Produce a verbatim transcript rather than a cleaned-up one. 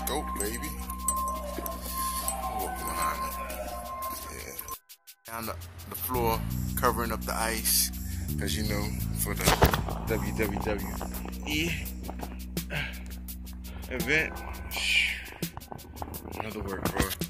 Scope, baby. Walking behind me. Yeah. Down the, the floor, covering up the ice, as you know, for the W W W E event. Another work, bro.